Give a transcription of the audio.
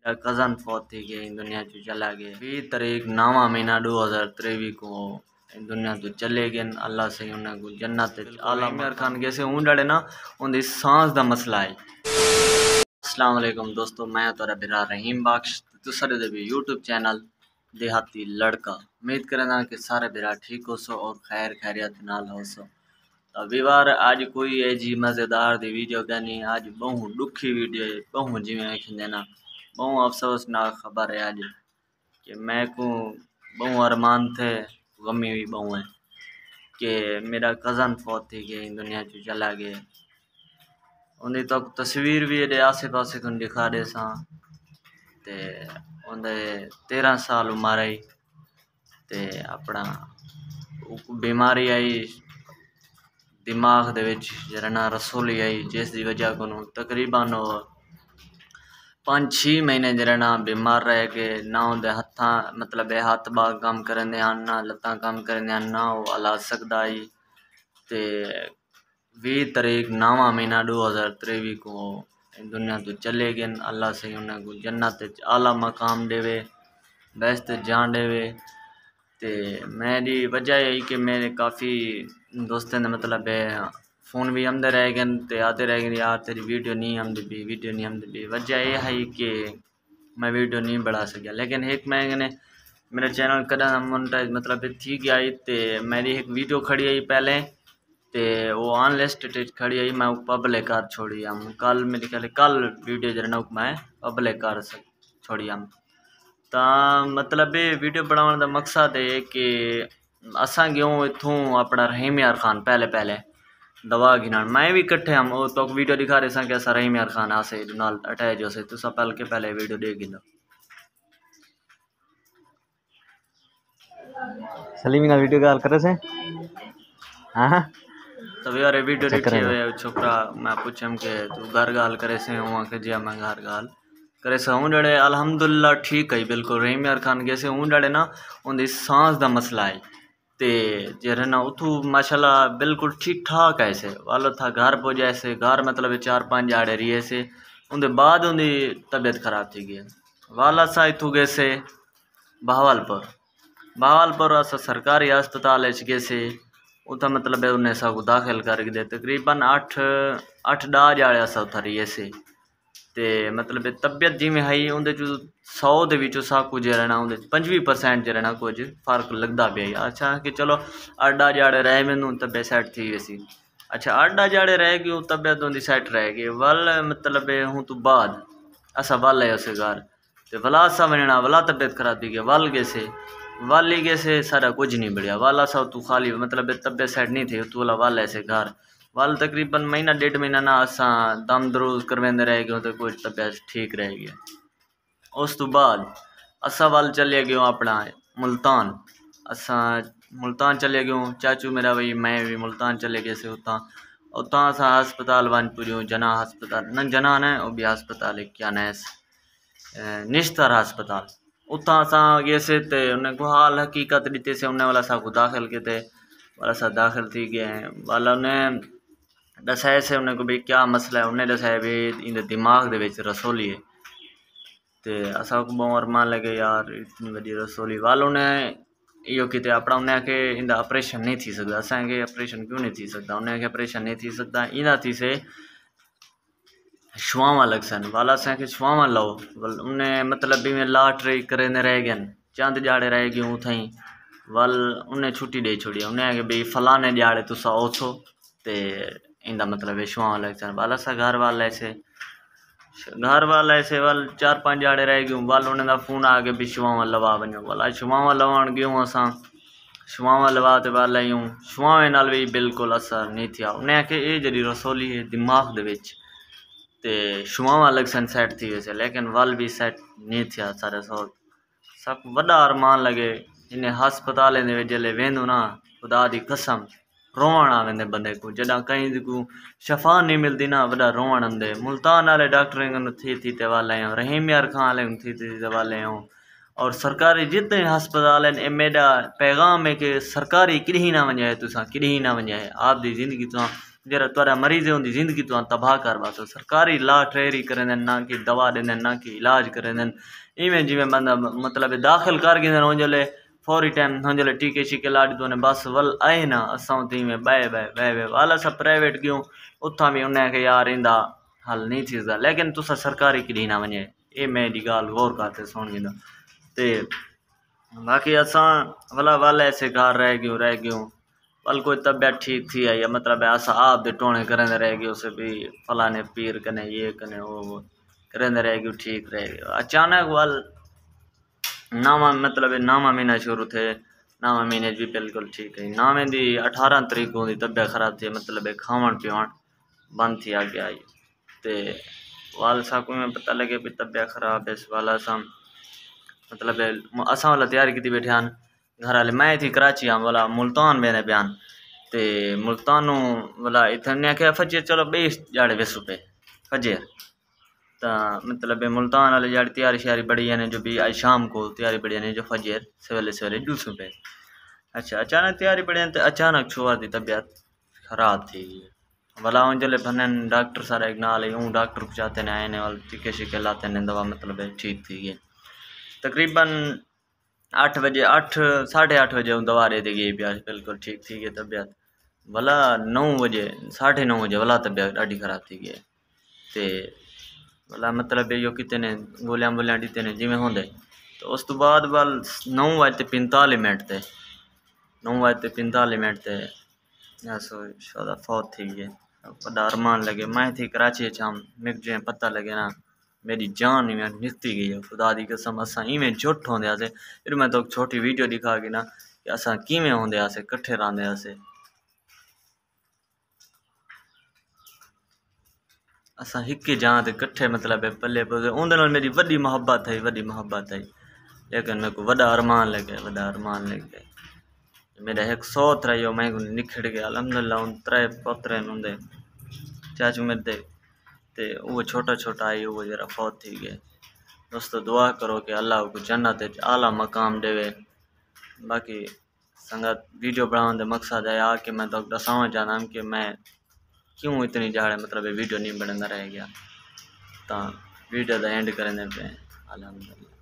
Cousin फौत थी गई दुनिया चो चला गए 20 तारीख 9वां महीना 2023 को दुनिया तो चले गए। अल्लाह से उन्हें जन्नत आला इमरान खान कैसे ऊँडे ना उनकी सांस का मसला है। अस्सलाम वालेकुम दोस्तों, मैं तोरा बिरा रहीम बख्श तुसारे दे भी यूट्यूब चैनल देहाती लड़का। उम्मीद करना कि सारे बिरा ठीक हो सो और खैर खैरियत नाल हो सो। अभी बार आज कोई है जी मज़ेदार दी वीडियो कहनी आज बहु दुखी वीडियो है बहु जिमें देना बहु अफसोसनाक खबर है आज कि मैं को बहु अरमान थे गमी हुई बहु है कि मेरा कज़न फौत थी गई दुनिया चो चला गए। उन्हें तो तस्वीर भी ये आसे पासे को दिखा दे सा ते उन्हें 13 साल उम्र आई ते अपना बीमारी आई दिमाग दे विच जरा रसोली आई जिसकी वजह को तकरीबन 5-6 महीने जरा बीमार रह के ना उनके हथा मतलब हाथ बाग काम करते हैं ना लत्तां काम करते हैं ना वो हला सकता ही। ते 20 तारीख 9वां महीना 2023 को दुनिया तो चले गए। अल्लाह से उन्हें को जन्नत आला मकाम देवे बेस्ट जान देवे। ते मेरी वजह यही कि मेरे काफ़ी दोस्तों ने मतलब फ़ोन भी आमदे रह गए ते आते रह गए यार तेरी वीडियो नहीं आमदी भी वजह यह है कि मैं वीडियो नहीं बढ़ा सकिया। लेकिन एक मैंने मेरा चैनल कदा मोनेटाइज मतलब थी गया ते मेरी एक वीडियो खड़ी आई पहले ते वो अनलिस्टेड खड़ी आई मैं पब्लिक कर छोड़ी हम कल मेरे ख्याल कल वीडियो जरा मैं पब्लिक कर छोड़ी हम ता मतलब वीडियो बनाने का मकसद है कि असा गयों इतों अपना रहीम यार खान पहले दवा गिना मैं भी कट्ठे हम तो वीडियो दिखा रहे कि असा रहीम यार खान आसे नाल अटैच हो से तुसा पहले वीडियो देख गिनो सलीमी नाल वीडियो कॉल करे से हां तभी यार वीडियो देखे हुए छोकरा मैं पूछम के तू घर गाल करे से हुआ के जी मैं घर गाल करे से हूँ डे अल्हम्दुलिल्लाह ठीक है बिल्कुल रहीम यार खान कैसे हूँ डे ना उनकी सांस का मसला है ते जरा ना उतू माशाल्लाह बिल्कुल ठीक ठाक है से वालो था घर पहुँचा से घर मतलब 4-5 जाड़े रही से उनके बाद उनकी तबीयत खराब थी गई वाला सा इतू गए से बहावलपुर असा सरकारी अस्पताल गए से उतना मतलब उन्हें सब दाखिल कर दे तकरीबन 8-10 जाड़े असा उथा रही से ते मतलब तबीयत जिमें है उनके 100 के सा कुछ जरा 25% जरा कुछ फर्क लगता पाया। अच्छा कि चलो 8-10 जाड़े रह मैनू तबीयत सैट थी वैसी। अच्छा 8-10 जाड़े रह गई तबीयत उनकी सैट रह गई वल मतलब हूँ तो बाद असा वल है उस घर तो वला असा वनना वला तबीयत खराब थी गई वल गए से वल ही गए से सारा कुछ नहीं बढ़िया वाला सा तू खाली मतलब तबीयत सैट नहीं थी तू वाला वल ऐसे घर वाल तकरीबन महीना 1.5 महीना ना असा दम दरूज करवाते रह गए तो कुछ तबीयत ठीक रह गया। उस तो बाद असा वाल चले गए अपना मुल्तान असा मुल्तान चले गए चाचू मेरा भाई मैं भी मुल्तान चले गए से उतना असा हस्पताल वन पुजूँ जना हस्पताल न जना ने वो भी हस्पताल है क्या नैस निश्तर हस्पताल उतना असा गए से उन्हें को हाल हकीकत दी से उन्हें वाला सा को दाखिल किए वाला सा दाखिल थी गए वाला उन्हें दसाया से उन्हें को भाई क्या मसला है उन्हें दसाया भी इन दिमाग दे विच रसोली है तो असा को बहुत अरमान लगे यार इतनी बड़ी रसोली वाल उन्हें यो कि अपना उन्हें के इंदा ऑपरेशन नहीं थी सकता असा के ऑपरेशन क्यों नहीं थी सकता उन्हें के ऑपरेशन नहीं थी सकता इना थी से छुआवा लग सन वाला के छुआवा लो उन्हें मतलब भी में लाट रही करे रह गए चंद जाड़े रह गए उथई वल उन्हें छुट्टी दे छोड़ी उन्हें कि भाई फलाने जाड़े तुसा ओथो ते इंदा मतलब छुआवा लग सन वाला सा घर वाला ऐसे वाल 4-5 जाड़े रह गए वाल उन्हें फोन आ गया भी छुआवा लवा वनो वाला छुआवा लवान गयूँ असा छुआवा लवा तो वाल आयूँ छुआवे नाल भी बिल्कुल असर नहीं थिया उन्हें कि ये जी रसोली है दिमाग दे विच ते छुआवा लग सन सैट थी वैसे लेकिन वल भी सैट नहीं थिया सारे सब वड्डा अरमान लगे इन्हें हस्पताल जल्ले वेंदो ना खुदा दी कसम रोवण आ वेंदे बंदे को जदा कहीं को शफा नहीं मिलती ना वड्डा रोवण आंदे मुल्तान वाले डॉक्टर थी वाले रहीम यार खान वाले थी वाले और सरकारी जितने हस्पताल हैं मेरा पैगाम है कि सरकारी किड़ी ना वजाए तुसा किड़ी ना वजाए आपकी जिंदगी तुसा जरा तुरा मरीज उनकी जिंदगी तो तबाह कर बस सरकारी ला ट्रेरी करें ना कि दवा दें ना कि इलाज करें इवें जिमें बंदा मतलब दाखिल कर गए उंजले फौरी टाइम उंजले टीके शीके ला दो बस वल आए ना असा इवें बह बह बह बह वाल अस प्राइवेट गयूं उथा भी उन्हें के यार इंदा हल नहीं थींदा लेकिन तुसा सरकारी की ना वने ये मेरी गाल गौर करते सुन गिंदा ते बाकी असा भला वाल ऐसे घर रह गयूं पल कोई तबीयत ठीक थी आई मतलब अस आप दे टोने करें रह गए उसे भी फलाने पीर कने ये कने वो करें रह गए ठीक रह गए अचानक वाल नामा मतलब नामा महीना शुरू थे नामा महीने भी बिल्कुल ठीक है नामे दी 18 तरीक को तबीयत खराब थी मतलब खावन पीवन बंद थी आ गया ते वाल सा को में पता लगे भी तबीयत खराब है इस वाला सा मतलब असा वाला तैयारी की बैठे हैं घर वाले मैं थी कराची हाँ वाला मुल्तान मैंने बयान ते मुल्तानू वाला इतने आख्या फजेर चलो 20 जाड़े 20 रुपये फजेर तो मतलब मुल्तान वाले जाड़ी तैयारी श्यारी बड़ी ने जो भी आज शाम को तैयारी बड़ी ने जो फजेर सवेरे सवेरे 200 रुपये। अच्छा अचानक तैयारी बड़ी तो अचानक छुआ की तबीयत खराब थी भला जल्द भनन डॉक्टर सारा एक नाल यूँ डॉक्टर को चाहते ने आए ने वाले टीके शीके लाते ने दवा मतलब ठीक थी गई तकरीबन 8 बजे 8:30 बजे दवा दे गई प्यास बिल्कुल ठीक थी गई तबीयत भला 9 बजे 9:30 बजे भला तबीयत ॾाढी ख़राब थी गई ते भला मतलब यो कितने गोलियां बोलियां दीते ने जिमें होंदे तो उस तो बाद वाल 9:45 ते 9:45 ते शायद फौत थी गई बड़ा अरमान लगे मैं थी कराची चाम मिक जो पता लगे ना मेरी जान में निकती गई है खुदा दी कसम असा इवें झुठ होंदे आसे फिर मैं तो छोटी वीडियो दिखा के ना कि असा किवें होंदे आसे कट्ठे रहंदे आसे असा हिक जहाँ ते कट्ठे मतलब पले उन्हें मेरी वड्डी मोहब्बत है लेकिन मेरे को वड्डा अरमान लगे मेरा एक सौत रहियो मैं निखड़ गया अलहमदुलिल्लाह उन 3 पोतरे होंदे चाचू मेरे ते वो छोटा आई वो जरा फौत थी गए दोस्तों दुआ करो कि अल्लाह को जन्नत आला मकाम देवे बाकी संगत वीडियो बनाने मकसद है कि मैं तो दसावा चाहना कि मैं क्यों इतनी जाड़े मतलब वीडियो नहीं बनता रह गया तो वीडियो का एंड करने पे अलहमदुलिल्लाह।